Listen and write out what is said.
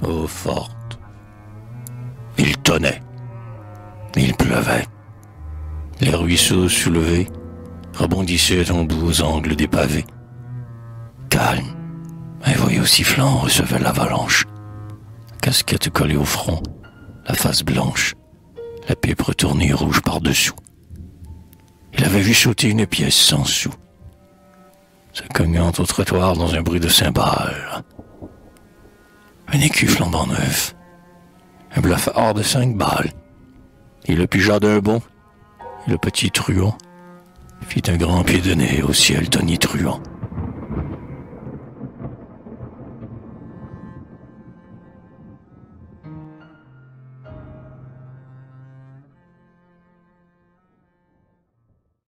eau forte. Il tonnait. Il pleuvait. Les ruisseaux soulevés rebondissaient en bout aux angles des pavés. Calme, un voyou sifflant recevait l'avalanche. La casquette collée au front, la face blanche, la pipe retournée rouge par-dessous. Il avait vu sauter une pièce sans sou, se cognant au trottoir dans un bruit de cymbales. Un écu flambant neuf, un blafard de 5 balles, et le pyjama d'un bond, et le petit truand fit un grand pied de nez au ciel tonitruant.